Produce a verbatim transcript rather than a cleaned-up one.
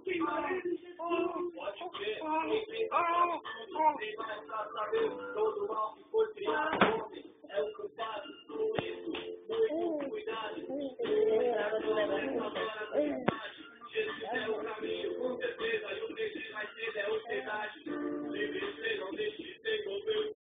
Pode crer, quem tem mais pra saber, todo mal que foi criado ontem é o culpado por isso. Muito cuidado.